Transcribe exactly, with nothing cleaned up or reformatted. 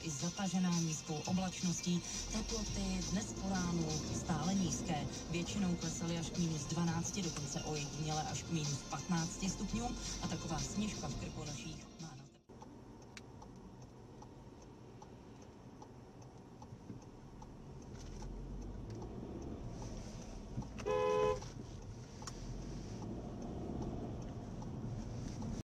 i zatažená nízkou oblačností. Teploty dnes po ránu stále nízké. Většinou klesaly až k minus dvanácti, dokonce ojediněle až k minus patnácti stupňům a taková sněžka v Krkonoších